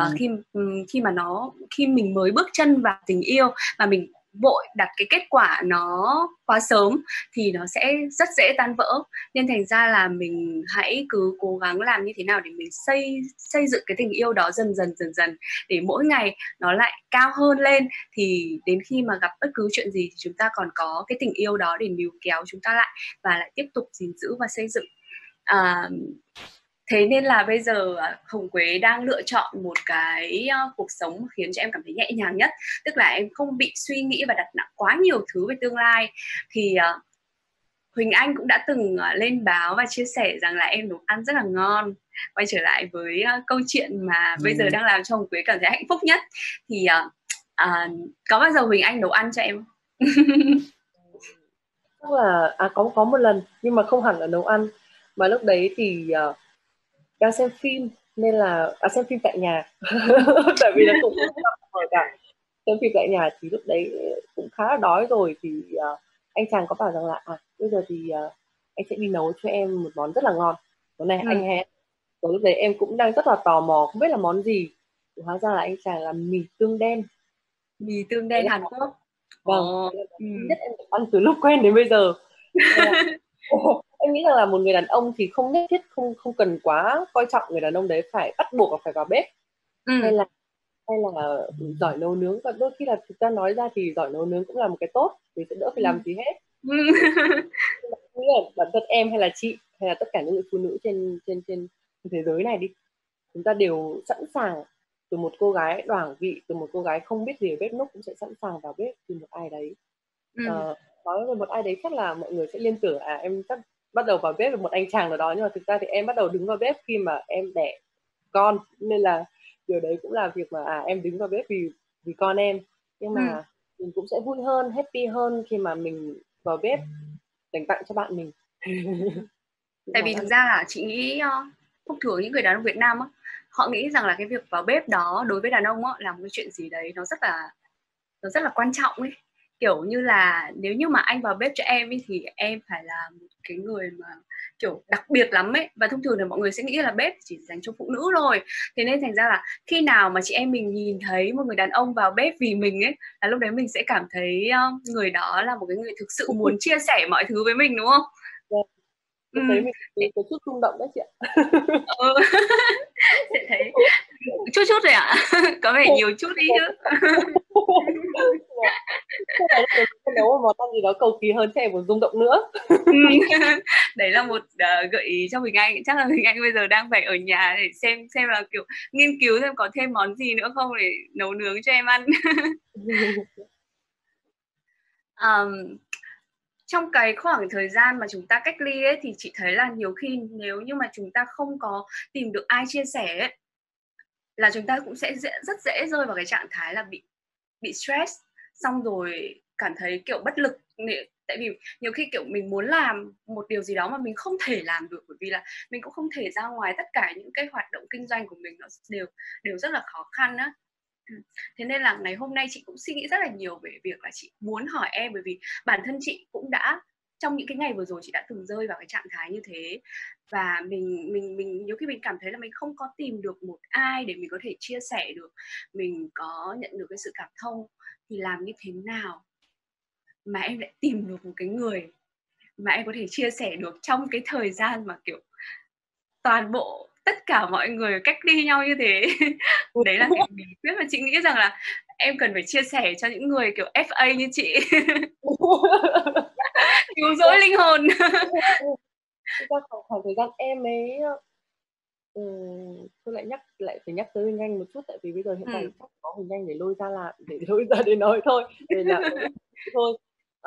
khi mình mới bước chân vào tình yêu mà mình vội đặt cái kết quả nó quá sớm thì nó sẽ rất dễ tan vỡ. Nên thành ra là mình hãy cứ cố gắng làm như thế nào để mình xây dựng cái tình yêu đó dần dần để mỗi ngày nó lại cao hơn lên, thì đến khi mà gặp bất cứ chuyện gì thì chúng ta còn có cái tình yêu đó để níu kéo chúng ta lại và lại tiếp tục gìn giữ và xây dựng. Thế nên là bây giờ Hồng Quế đang lựa chọn một cái cuộc sống khiến cho em cảm thấy nhẹ nhàng nhất, tức là em không bị suy nghĩ và đặt nặng quá nhiều thứ về tương lai. Thì Huỳnh Anh cũng đã từng lên báo và chia sẻ rằng là em nấu ăn rất là ngon. Quay trở lại với câu chuyện mà bây giờ đang làm cho Hồng Quế cảm thấy hạnh phúc nhất, thì có bao giờ Huỳnh Anh nấu ăn cho em? Chắc là có một lần, nhưng mà không hẳn là nấu ăn, mà lúc đấy thì đang xem phim, nên là xem phim tại nhà tại vì là cũng không ở cả. Xem phim tại nhà thì lúc đấy cũng khá là đói rồi, thì anh chàng có bảo rằng là bây giờ thì anh sẽ đi nấu cho em một món rất là ngon, món này anh hẹn. Và lúc đấy em cũng đang rất là tò mò không biết là món gì, thì hóa ra là anh chàng làm mì tương đen. Mì tương đen Hàn Quốc. Vâng, nhất em được ăn từ lúc quen đến bây giờ. Em nghĩ rằng là một người đàn ông thì không nhất thiết không cần quá coi trọng người đàn ông đấy phải bắt buộc phải vào bếp, hay là giỏi nấu nướng. Và đôi khi là thực ra nói ra thì giỏi nấu nướng cũng là một cái tốt, mình sẽ đỡ phải làm gì hết. Nghĩ là bản thân em hay là chị hay là tất cả những người phụ nữ trên thế giới này đi, chúng ta đều sẵn sàng, từ một cô gái đoảng vị, từ một cô gái không biết gì về bếp núc cũng sẽ sẵn sàng vào bếp vì một ai đấy. Nói về một ai đấy chắc là mọi người sẽ liên tưởng em chắc bắt đầu vào bếp với một anh chàng nào đó, nhưng mà thực ra thì em bắt đầu đứng vào bếp khi mà em đẻ con, nên là điều đấy cũng là việc mà em đứng vào bếp vì con em. Nhưng mà mình cũng sẽ vui hơn, happy hơn khi mà mình vào bếp dành tặng cho bạn mình. Tại vì thực ra là chị nghĩ thông thường những người đàn ông Việt Nam á, họ nghĩ rằng là cái việc vào bếp đó đối với đàn ông á, là một cái chuyện gì đấy nó rất là quan trọng ấy. Kiểu như là nếu như mà anh vào bếp cho em ấy, thì em phải là một cái người mà kiểu đặc biệt lắm ấy. Và thông thường thì mọi người sẽ nghĩ là bếp chỉ dành cho phụ nữ thôi. Thế nên thành ra là khi nào mà chị em mình nhìn thấy một người đàn ông vào bếp vì mình ấy, là lúc đấy mình sẽ cảm thấy người đó là một cái người thực sự muốn chia sẻ mọi thứ với mình, đúng không? Lúc đấy mình có chút rung động đấy chị ạ. Ừ. Sẽ thấy chút chút rồi ạ. Có vẻ nhiều chút đi chứ. Thế là lúc đấy mình nấu một món ăn gì đó cầu kỳ hơn, trẻ còn rung động nữa. Đấy là một gợi ý cho Huỳnh Anh. Chắc là Huỳnh Anh bây giờ đang phải ở nhà để xem là kiểu nghiên cứu xem có thêm món gì nữa không để nấu nướng cho em ăn. Trong cái khoảng thời gian mà chúng ta cách ly ấy, thì chị thấy là nhiều khi nếu như mà chúng ta không có tìm được ai chia sẻ ấy, là chúng ta cũng sẽ rất dễ rơi vào cái trạng thái là bị stress, xong rồi cảm thấy kiểu bất lực. Tại vì nhiều khi kiểu mình muốn làm một điều gì đó mà mình không thể làm được, bởi vì là mình cũng không thể ra ngoài, tất cả những cái hoạt động kinh doanh của mình nó đều rất là khó khăn á. Thế nên là ngày hôm nay chị cũng suy nghĩ rất là nhiều về việc là chị muốn hỏi em, bởi vì bản thân chị cũng đã trong những cái ngày vừa rồi chị đã từng rơi vào cái trạng thái như thế. Và mình nhiều khi mình cảm thấy là mình không có tìm được một ai để mình có thể chia sẻ được, mình có nhận được cái sự cảm thông. Thì làm như thế nào mà em lại tìm được một cái người mà em có thể chia sẻ được trong cái thời gian mà kiểu toàn bộ tất cả mọi người cách ly nhau như thế? Đấy là cái bí quyết mà chị nghĩ rằng là em cần phải chia sẻ cho những người kiểu FA như chị. Cứu rỗi linh hồn. Thực ra khoảng thời gian em ấy, tôi lại phải nhắc tới Huỳnh Anh một chút, tại vì bây giờ hiện tại chắc có Huỳnh Anh để lôi ra để nói thôi, để là thôi.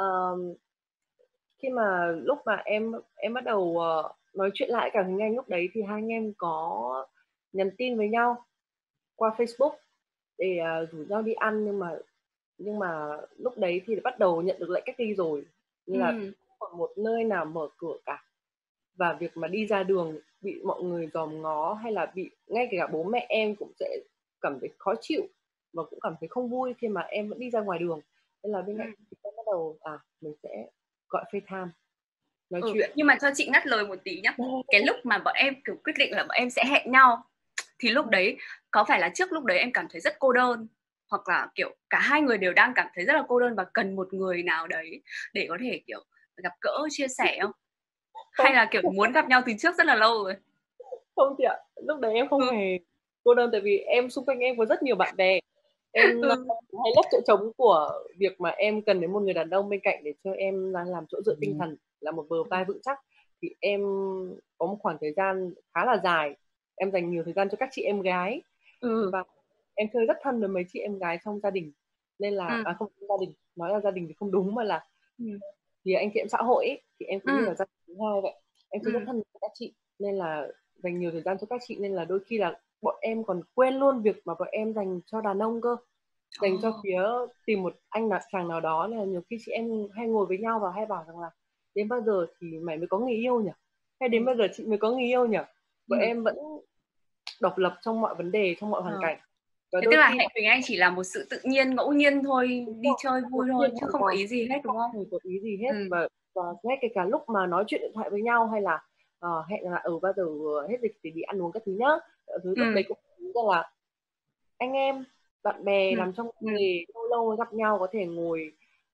Khi mà lúc mà em bắt đầu nói chuyện lại cả Huỳnh Anh, lúc đấy thì hai anh em có nhắn tin với nhau qua Facebook để rủ nhau đi ăn, nhưng mà lúc đấy thì bắt đầu nhận được lệnh cách ly rồi, như là không còn một nơi nào mở cửa cả, và việc mà đi ra đường bị mọi người dòm ngó, hay là bị ngay cả bố mẹ em cũng sẽ cảm thấy khó chịu và cũng cảm thấy không vui khi mà em vẫn đi ra ngoài đường. Nên là bên cạnh thì em bắt đầu mình sẽ gọi FaceTime nói chuyện. Nhưng mà cho chị ngắt lời một tí nhá. Cái lúc mà bọn em kiểu quyết định là bọn em sẽ hẹn nhau, thì lúc đấy có phải là trước lúc đấy em cảm thấy rất cô đơn, hoặc là kiểu cả hai người đều đang cảm thấy rất là cô đơn và cần một người nào đấy để có thể kiểu gặp gỡ chia sẻ không? Hay Không, là kiểu muốn gặp nhau từ trước rất là lâu rồi? không chị ạ, lúc đấy em không hề cô đơn, tại vì em xung quanh em có rất nhiều bạn bè. Em hay lấp chỗ trống của việc mà em cần đến một người đàn ông bên cạnh để cho em làm chỗ dựa tinh thần, là một bờ vai vững chắc. Thì em có một khoảng thời gian khá là dài, em dành nhiều thời gian cho các chị em gái, và em chơi rất thân với mấy chị em gái trong gia đình. Nên là không, gia đình, nói là gia đình thì không đúng, mà là thì anh chị em xã hội ấy, thì em cũng như là gia đình thứ hai vậy. Em chơi rất thân với các chị, nên là dành nhiều thời gian cho các chị, nên là đôi khi là bọn em còn quên luôn việc mà bọn em dành cho đàn ông cơ, dành cho phía tìm một anh chàng nào đó. Nên là nhiều khi chị em hay ngồi với nhau và hay bảo rằng là đến bao giờ thì mày mới có người yêu nhỉ, hay đến bao giờ chị mới có người yêu nhỉ. Bọn em vẫn độc lập trong mọi vấn đề, trong mọi hoàn cảnh. Và Thế tức đôi là khi hẹn Quỳnh Anh chỉ là một sự tự nhiên, ngẫu nhiên thôi, đi chơi vui thôi, chứ không có ý gì hết, đúng không? Không có ý gì hết. Và ngay kể cả lúc mà nói chuyện điện thoại với nhau, hay là hẹn là bao giờ hết dịch thì đi ăn uống các thứ nhá, thứ lúc đấy cũng nghĩ rằng là anh em bạn bè làm trong nghề lâu lâu gặp nhau có thể ngồi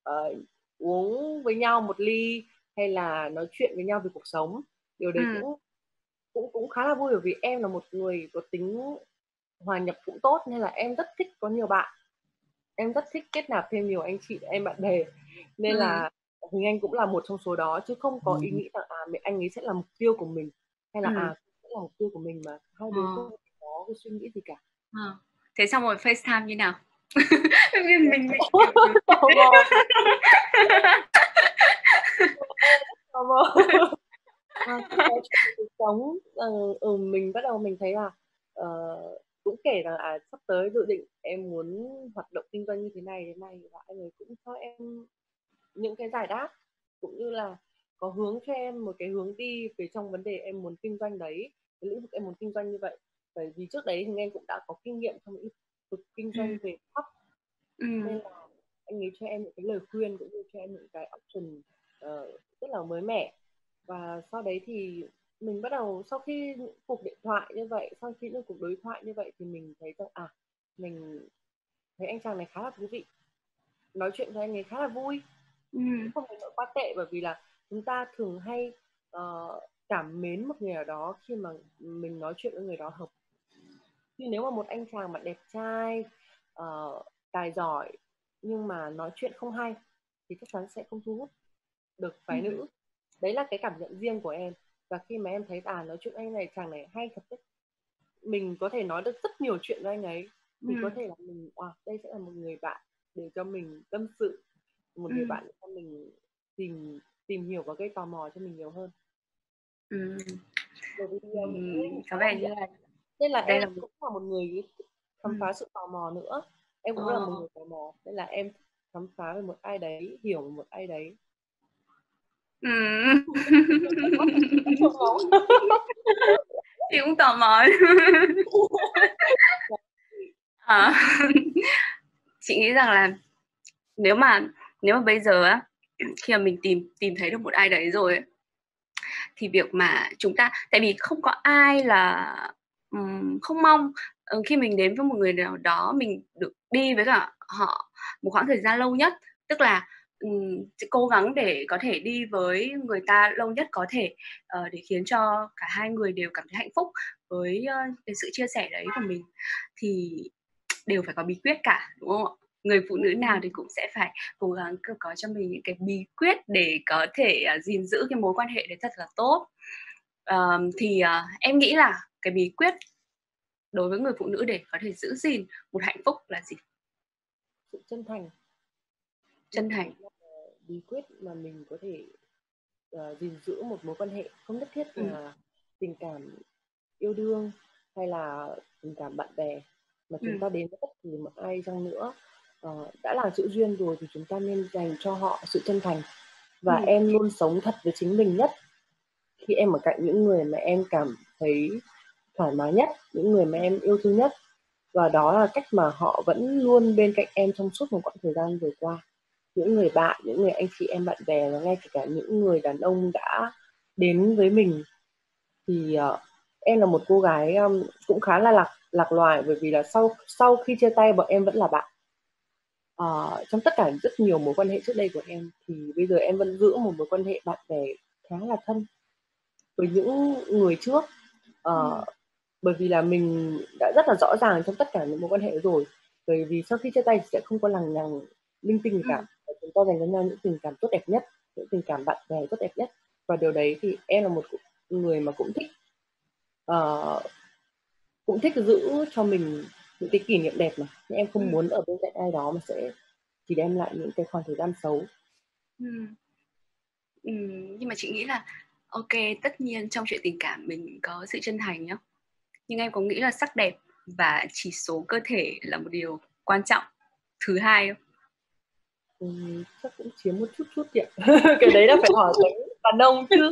uống với nhau một ly, hay là nói chuyện với nhau về cuộc sống. Điều đấy cũng cũng cũng khá là vui, bởi vì em là một người có tính hòa nhập cũng tốt, nên là em rất thích có nhiều bạn, em rất thích kết nạp thêm nhiều anh chị em bạn bè. Nên là Huỳnh Anh cũng là một trong số đó, chứ không có ý nghĩ rằng mẹ anh ấy sẽ là mục tiêu của mình, hay là sẽ là mục tiêu của mình, mà hai đứa không có cái suy nghĩ gì cả. Thế xong rồi FaceTime như nào? mình Tò mò. Khi nói chuyện cuộc sống, mình bắt đầu mình thấy là cũng kể rằng sắp tới dự định em muốn hoạt động kinh doanh như thế này, và anh ấy cũng cho em những cái giải đáp, cũng như là có hướng cho em một cái hướng đi về trong vấn đề em muốn kinh doanh đấy, cái lĩnh vực em muốn kinh doanh như vậy. bởi vì trước đấy thì em cũng đã có kinh nghiệm trong lĩnh vực kinh doanh về tóc, nên là anh ấy cho em những cái lời khuyên cũng như cho em những cái option rất là mới mẻ. Và sau đấy thì mình bắt đầu, sau khi những cuộc điện thoại như vậy, sau khi những cuộc đối thoại như vậy thì mình thấy rằng mình thấy anh chàng này khá là thú vị, nói chuyện với anh ấy khá là vui, cũng không phải quá tệ, bởi vì là chúng ta thường hay cảm mến một người ở đó khi mà mình nói chuyện với người đó hợp. Nhưng nếu mà một anh chàng mà đẹp trai, tài giỏi nhưng mà nói chuyện không hay thì chắc chắn sẽ không thu hút được phái nữ. Đấy là cái cảm nhận riêng của em. Và khi mà em thấy nói chuyện với anh này, chàng này hay thật đấy, mình có thể nói được rất nhiều chuyện với anh ấy, thì có thể là mình đây sẽ là một người bạn để cho mình tâm sự, một người bạn để cho mình tìm hiểu và gây tò mò cho mình nhiều hơn. Bởi vì có vẻ như là nên là em cũng là một người khám phá sự tò mò nữa. Em cũng là một người tò mò, nên là em khám phá về một ai đấy, hiểu về một ai đấy. Chị cũng tò mò. Chị nghĩ rằng là nếu mà bây giờ á, khi mà mình tìm thấy được một ai đấy rồi ấy, thì việc mà chúng ta, tại vì không có ai là không mong khi mình đến với một người nào đó mình được đi với cả họ một khoảng thời gian lâu nhất, tức là cố gắng để có thể đi với người ta lâu nhất có thể, để khiến cho cả hai người đều cảm thấy hạnh phúc với cái sự chia sẻ đấy của mình, thì đều phải có bí quyết cả, đúng không ạ? Người phụ nữ nào thì cũng sẽ phải cố gắng có cho mình những cái bí quyết để có thể gìn giữ cái mối quan hệ đấy thật là tốt. Thì em nghĩ là cái bí quyết đối với người phụ nữ để có thể giữ gìn một hạnh phúc là gì? Sự chân thành. Chân thành. Bí quyết mà mình có thể gìn giữ một mối quan hệ, không nhất thiết là tình cảm yêu đương hay là tình cảm bạn bè, mà chúng ta đến với bất kỳ một ai chăng nữa, đã là chữ duyên rồi thì chúng ta nên dành cho họ sự chân thành. Và em luôn sống thật với chính mình nhất khi em ở cạnh những người mà em cảm thấy thoải mái nhất, những người mà em yêu thương nhất. Và đó là cách mà họ vẫn luôn bên cạnh em trong suốt một quãng thời gian vừa qua. Những người bạn, những người anh chị em bạn bè, và ngay cả những người đàn ông đã đến với mình, thì em là một cô gái cũng khá là lạc loài, bởi vì là sau khi chia tay bọn em vẫn là bạn. Trong tất cả rất nhiều mối quan hệ trước đây của em thì bây giờ em vẫn giữ một mối quan hệ bạn bè khá là thân với những người trước, bởi vì là mình đã rất là rõ ràng trong tất cả những mối quan hệ rồi. Bởi vì sau khi chia tay thì sẽ không có lằng nhằng linh tinh gì cả, chúng ta dành cho nhau những tình cảm tốt đẹp nhất, những tình cảm bạn bè tốt đẹp nhất. Và điều đấy thì em là một người mà cũng thích giữ cho mình những cái kỷ niệm đẹp mà. Nhưng em không muốn ở bên cạnh ai đó mà sẽ chỉ đem lại những cái khoảng thời gian xấu. Nhưng mà chị nghĩ là ok, tất nhiên trong chuyện tình cảm mình có sự chân thành nhá, nhưng em có nghĩ là sắc đẹp và chỉ số cơ thể là một điều quan trọng thứ hai không? Chắc cũng chiếm một chút vậy. Cái đấy là phải hỏi tới đàn ông chứ.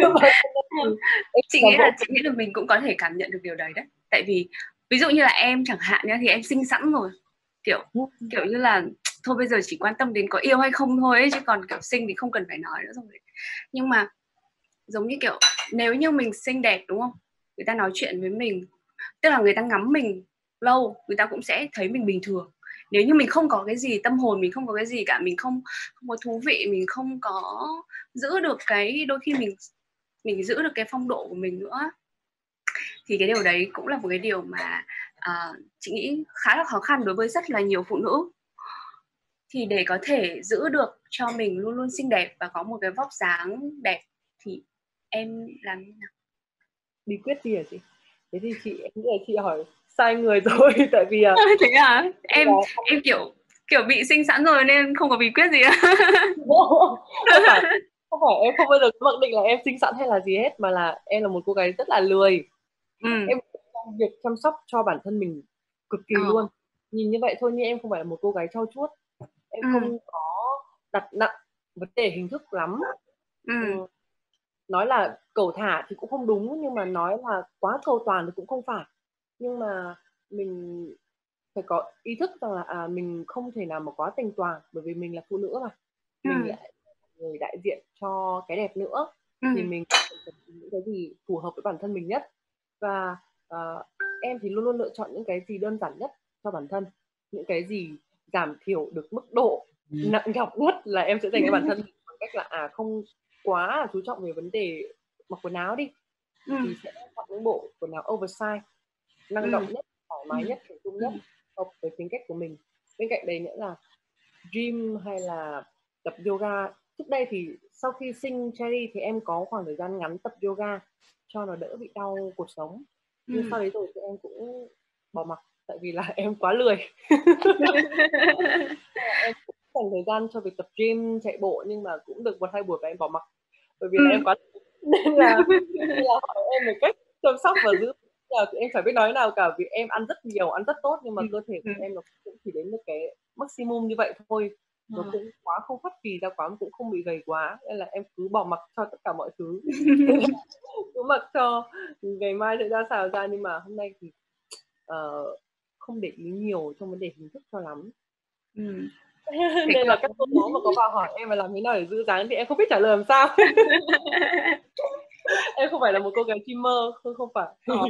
Chị nghĩ là mình cũng có thể cảm nhận được điều đấy đấy. Tại vì ví dụ như là em chẳng hạn nhá, thì em xinh sẵn rồi, kiểu như là thôi bây giờ chỉ quan tâm đến có yêu hay không thôi ấy, chứ còn kiểu xinh thì không cần phải nói nữa rồi. Nhưng mà giống như kiểu nếu như mình xinh đẹp, đúng không, người ta nói chuyện với mình, tức là người ta ngắm mình lâu, người ta cũng sẽ thấy mình bình thường. Nếu như mình không có cái gì tâm hồn, mình không có cái gì cả, mình không có thú vị, mình không có giữ được cái, đôi khi mình giữ được cái phong độ của mình nữa, thì cái điều đấy cũng là một cái điều mà chị nghĩ khá là khó khăn đối với rất là nhiều phụ nữ. Thì để có thể giữ được cho mình luôn luôn xinh đẹp và có một cái vóc dáng đẹp thì em làm như nào? Bí quyết gì hả chị? Thế thì em nghĩ là chị hỏi sai người rồi. Tại vì thế à? Em kiểu bị xinh sẵn rồi nên không có bí quyết gì. Không phải em không bao giờ mặc định là em xinh sẵn hay là gì hết, mà là em là một cô gái rất là lười. Em trong việc chăm sóc cho bản thân mình cực kỳ luôn. Nhìn như vậy thôi nhưng em không phải là một cô gái trau chuốt. Em không có đặt nặng vấn đề hình thức lắm. Nói là cầu thả thì cũng không đúng, nhưng mà nói là quá cầu toàn thì cũng không phải. nhưng mà mình phải có ý thức rằng là mình không thể nào mà quá thành toàn, bởi vì mình là phụ nữ mà, mình Ừ. lại là người đại diện cho cái đẹp nữa, Ừ. thì mình cần phải tìm những cái gì phù hợp với bản thân mình nhất. Và em thì luôn luôn lựa chọn những cái gì đơn giản nhất cho bản thân, những cái gì giảm thiểu được mức độ nặng nhọc nhất là em sẽ dành cho bản thân mình, bằng cách là không quá là chú trọng về vấn đề mặc quần áo đi, Ừ. thì sẽ chọn những bộ quần áo oversize, năng động Ừ. nhất, thoải Ừ. mái nhất, hình dung Ừ. nhất, hợp với tính cách của mình. Bên cạnh đấy nữa là gym hay là tập yoga. Trước đây thì sau khi sinh Cherry thì em có khoảng thời gian ngắn tập yoga cho nó đỡ bị đau cột sống, nhưng Ừ. sau đấy rồi thì em cũng bỏ mặc, tại vì là em quá lười. Em cũng dành thời gian cho việc tập gym, chạy bộ, nhưng mà cũng được một hai buổi và em bỏ mặc, bởi vì Ừ. là em quá nên là hỏi em về cách chăm sóc và giữ là em phải biết nói nào cả, vì em ăn rất nhiều, ăn rất tốt, nhưng mà Ừ. cơ thể Ừ. của em nó cũng chỉ đến được cái maximum như vậy thôi, nó Ờ. cũng quá không phát kỳ ra quá mà cũng không bị gầy quá, nên là em cứ bỏ mặc cho tất cả mọi thứ. Cứ mặc cho ngày mai sẽ ra sao ra, nhưng mà hôm nay thì ờ, không để ý nhiều trong vấn đề hình thức cho lắm. Ừ. Thế Nên là còn các cô giáo mà có vào hỏi em là làm thế nào để giữ dáng thì em không biết trả lời làm sao. Em không phải là một cô gái streamer, không phải. ờ.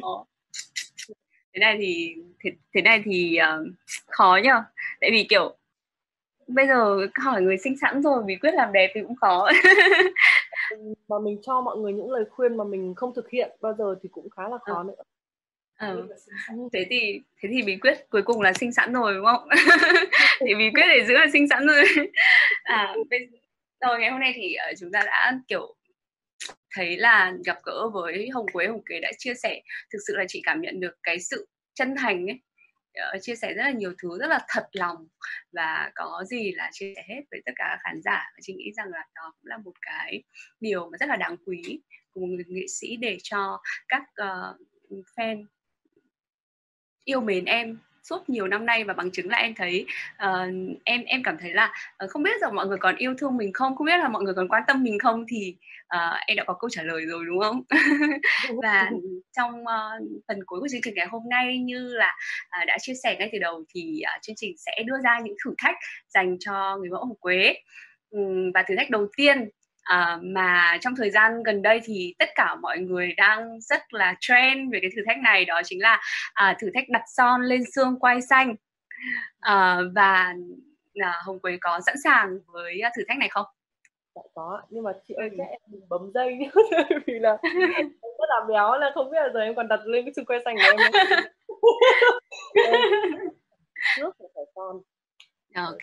Thế này thì khó nhờ, tại vì kiểu bây giờ hỏi người sinh sẵn rồi bí quyết làm đẹp thì cũng khó. Mà mình cho mọi người những lời khuyên mà mình không thực hiện bao giờ thì cũng khá là Ờ. khó nữa. Thế thì bí quyết cuối cùng là sinh sẵn rồi đúng không? Thì bí quyết để giữ là sinh sẵn rồi. Rồi ngày hôm nay thì chúng ta đã kiểu thấy là gặp gỡ với Hồng Quế. Hồng Quế đã chia sẻ, thực sự là chị cảm nhận được cái sự chân thành ấy, chia sẻ rất là nhiều thứ rất là thật lòng, và có gì là chia sẻ hết với tất cả các khán giả. Và chị nghĩ rằng là đó cũng là một cái điều mà rất là đáng quý của một người nghệ sĩ, để cho các fan yêu mến em suốt nhiều năm nay. Và bằng chứng là em thấy em cảm thấy là không biết rằng mọi người còn yêu thương mình không, không biết là mọi người còn quan tâm mình không, thì em đã có câu trả lời rồi đúng không? Và trong phần cuối của chương trình ngày hôm nay, như là đã chia sẻ ngay từ đầu, thì chương trình sẽ đưa ra những thử thách dành cho người mẫu Hồng Quế. Và thử thách đầu tiên mà trong thời gian gần đây thì tất cả mọi người đang rất là trend về cái thử thách này, đó chính là thử thách đặt son lên xương quai xanh. Và Hồng Quế có sẵn sàng với thử thách này không? Dạ có, nhưng mà chị ơi Ừ. chắc em đừng bấm dây nhé. Vì là em rất là béo, là không biết là giờ em còn đặt lên cái xương quai xanh của em không. Em trước là phải con. Ok.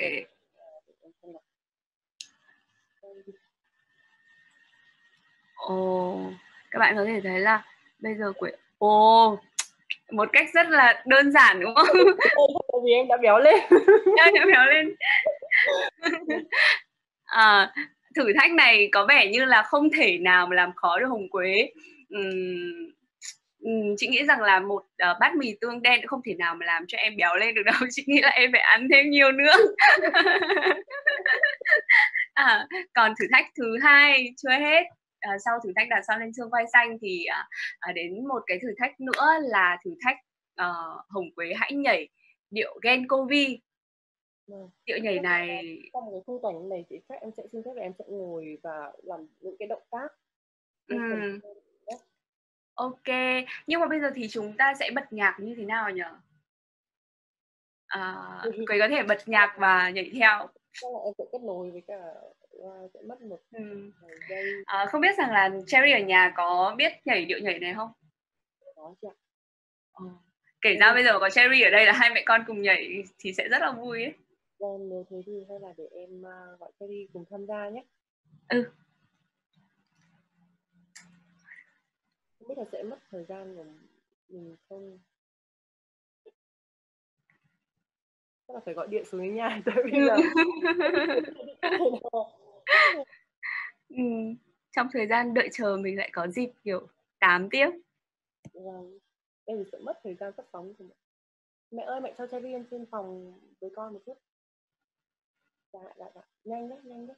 Ồ, các bạn có thể thấy là bây giờ Quế một cách rất là đơn giản đúng không? Tại vì em đã béo lên. Béo lên. À, thử thách này có vẻ như là không thể nào mà làm khó được Hồng Quế. Chị nghĩ rằng là một bát mì tương đen cũng không thể nào mà làm cho em béo lên được đâu. Chị nghĩ là em phải ăn thêm nhiều nữa. Còn thử thách thứ hai chưa hết. Sau thử thách đặt son lên xương quai xanh thì đến một cái thử thách nữa là thử thách Hồng Quế hãy nhảy điệu Gencovi. Điệu nhảy này Trong cái khung cảnh này thì chắc em sẽ xin phép là em sẽ ngồi và làm những cái động tác lên phần. Ok, nhưng mà bây giờ thì chúng ta sẽ bật nhạc như thế nào nhỉ? Quế có thể bật nhạc và nhảy theo. Chắc là em sẽ kết nối với cả sẽ mất một vài giây. Không biết rằng là Cherry ở nhà có biết nhảy điệu nhảy này không? Có chưa? Kể ra bây giờ có Cherry ở đây là hai mẹ con cùng nhảy thì sẽ rất là vui ấy. Vâng, nếu thế thì hay là để em gọi Cherry cùng tham gia nhé. Ừ. Không biết là sẽ mất thời gian của mình không? Chắc là phải gọi điện xuống đến nhà tại vì là Trong thời gian đợi chờ mình lại có dịp kiểu 8 tiếp. Vâng, em thì sẽ mất thời gian phát sóng của mẹ. Mẹ ơi, mẹ cho Cherry em trên phòng với con một chút. Dạ, nhanh nhé.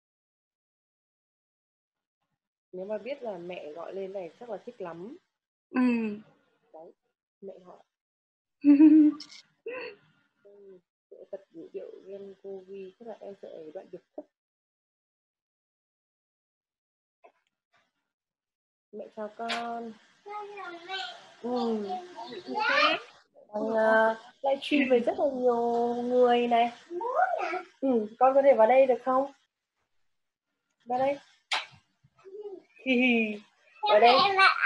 Nếu mà biết là mẹ gọi lên này chắc là thích lắm. Ừ. Đấy, mẹ gọi. Tập ngữ điệu Gen Covid, tức là em sẽ ở đoạn điệp khúc. Mẹ chào con. Đang livestream với rất là nhiều người này. Con có thể vào đây được không? Vào đây. Ở đây.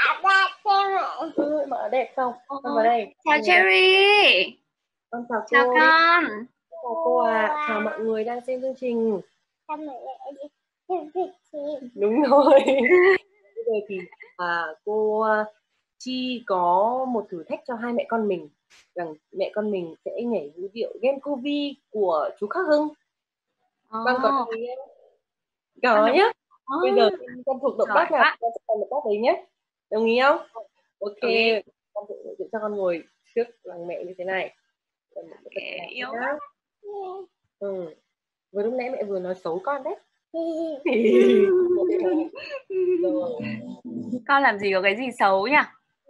Mà ở đẹp không? Con vào đây. Chào Cherry. Con chào Chào cô. con. Chào cô ạ. Chào mọi người đang xem chương trình. Đúng rồi. Bây giờ thì cô Chi có một thử thách cho hai mẹ con mình, rằng mẹ con mình sẽ nhảy vũ điệu Gen Covid của chú Khắc Hưng. Con có đồng ý không? Có nhá. Bây giờ con thuộc động tác nào con sẽ làm động tác đấy nhé. Đồng ý không? Ok. Con sẽ cho con ngồi trước bằng mẹ như thế này. Yêu. Vừa lúc nãy mẹ vừa nói xấu con đấy. Rồi. Con làm gì có cái gì xấu nhỉ?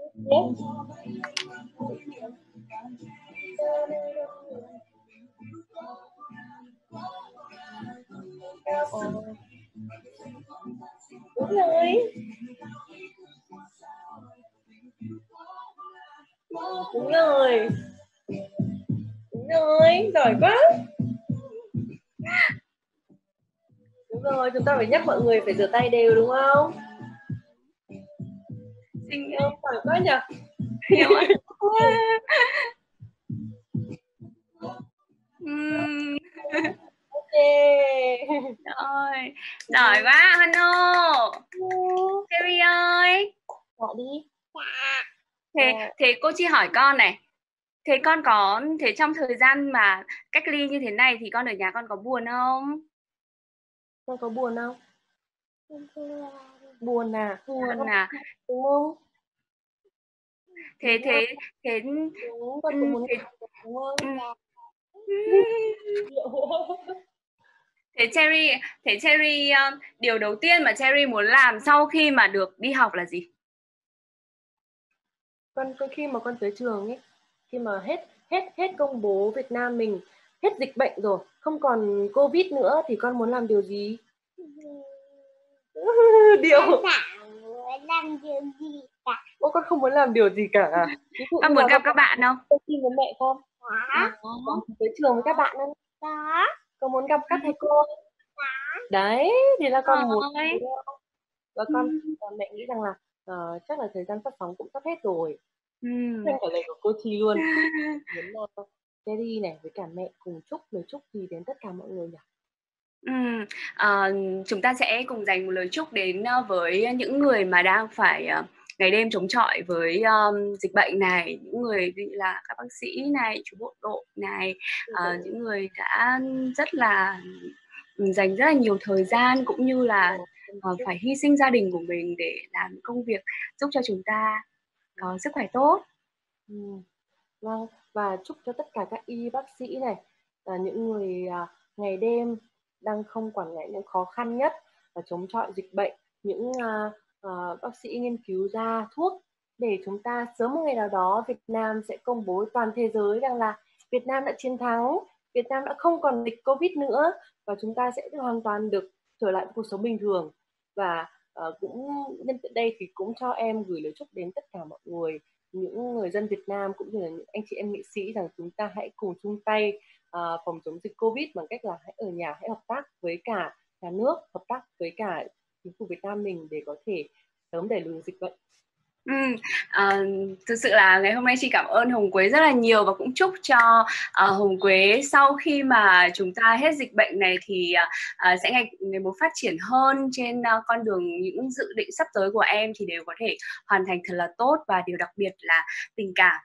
Đúng rồi. Đúng rồi. Đúng rồi, giỏi quá. Đúng rồi, chúng ta phải nhắc mọi người phải rửa tay đều đúng không? Xinh không? Giỏi quá nhỉ? Yêu ơi. Ok. Rồi, giỏi quá Hanu. Cherry ơi. Gọi đi. Thế cô Chi hỏi con này. Thế trong thời gian mà cách ly như thế này thì con ở nhà con có buồn không? Con có buồn không? Buồn à? Buồn à? Đúng không? Thế đúng, con cũng muốn đúng không? Thế Cherry điều đầu tiên mà Cherry muốn làm sau khi mà được đi học là gì? Con khi mà con tới trường ấy, khi mà hết công bố Việt Nam mình hết dịch bệnh rồi, không còn Covid nữa thì con muốn làm điều gì? Làm điều gì cả. Con không muốn làm điều gì cả. Con muốn gặp các bạn không? Con xin với mẹ không? Con tới trường với các bạn không? Đó. Con muốn gặp các thầy cô? Đó. Đấy, thì là con muốn. Và con mẹ nghĩ rằng là chắc là thời gian phát sóng cũng sắp hết rồi. Anh trả lời của cô Chi luôn. Muốn Terry này với cả mẹ cùng chúc lời chúc gì đến tất cả mọi người nhỉ? Chúng ta sẽ cùng dành một lời chúc đến với những người mà đang phải ngày đêm chống chọi với dịch bệnh này, những người như là các bác sĩ này, chú bộ đội này, những người đã rất là dành rất là nhiều thời gian cũng như là phải hy sinh gia đình của mình để làm công việc giúp cho chúng ta có sức khỏe tốt. Vâng, và chúc cho tất cả các y bác sĩ này, những người ngày đêm đang không quản ngại những khó khăn nhất và chống chọi dịch bệnh, những bác sĩ nghiên cứu ra thuốc để chúng ta sớm một ngày nào đó Việt Nam sẽ công bố toàn thế giới rằng là Việt Nam đã chiến thắng, Việt Nam đã không còn dịch Covid nữa và chúng ta sẽ hoàn toàn được trở lại cuộc sống bình thường. Và cũng nhân tiện đây thì cũng cho em gửi lời chúc đến tất cả mọi người, những người dân Việt Nam cũng như là những anh chị em nghệ sĩ, rằng chúng ta hãy cùng chung tay phòng chống dịch Covid bằng cách là hãy ở nhà, hãy hợp tác với cả nhà nước, hợp tác với cả chính phủ Việt Nam mình để có thể sớm đẩy lùi dịch bệnh. Thực sự là ngày hôm nay chị cảm ơn Hồng Quế rất là nhiều và cũng chúc cho Hồng Quế sau khi mà chúng ta hết dịch bệnh này thì sẽ ngày một phát triển hơn trên con đường những dự định sắp tới của em thì đều có thể hoàn thành thật là tốt. Và điều đặc biệt là tình cảm,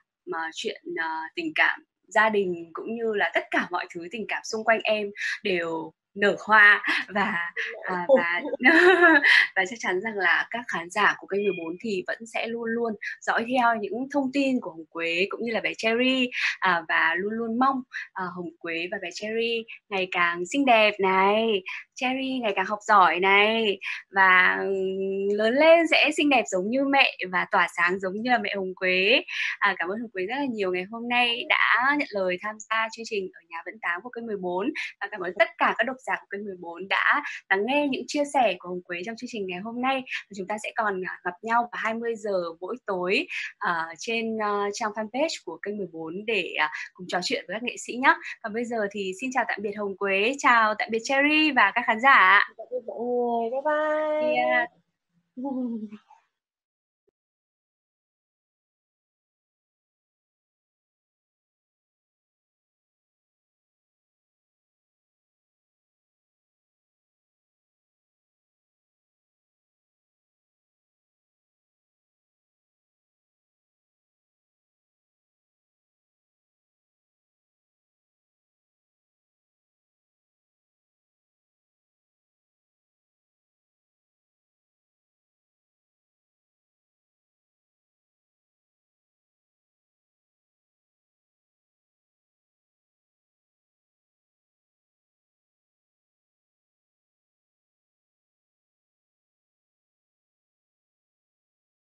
tình cảm gia đình cũng như là tất cả mọi thứ tình cảm xung quanh em đều nở hoa và và và chắc chắn rằng là các khán giả của kênh 14 thì vẫn sẽ luôn luôn dõi theo những thông tin của Hồng Quế cũng như là bé Cherry, và luôn luôn mong Hồng Quế và bé Cherry ngày càng xinh đẹp này, Cherry ngày càng học giỏi này, và lớn lên sẽ xinh đẹp giống như mẹ và tỏa sáng giống như là mẹ Hồng Quế. Cảm ơn Hồng Quế rất là nhiều ngày hôm nay đã nhận lời tham gia chương trình Ở Nhà Vẫn 8 của kênh 14, và cảm ơn tất cả các độc giả của kênh 14 đã lắng nghe những chia sẻ của Hồng Quế trong chương trình ngày hôm nay. Chúng ta sẽ còn gặp nhau vào 20 giờ mỗi tối trên trang fanpage của kênh 14 để cùng trò chuyện với các nghệ sĩ nhé. Còn bây giờ thì xin chào tạm biệt Hồng Quế, chào tạm biệt Cherry và các khán giả. Chào mọi người, bye bye. Yeah.